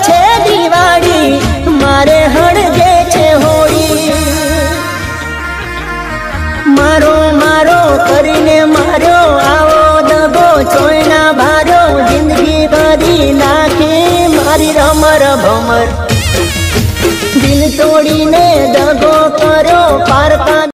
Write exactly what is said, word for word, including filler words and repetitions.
छे दिवाળી मारे हड़गे छे होली। मारो मारो करीने मारो आवो दगो चोयना भारो जिंदगी बदी नाखी मारी रमर भमर। दिल तोड़ीने दगो करो पारका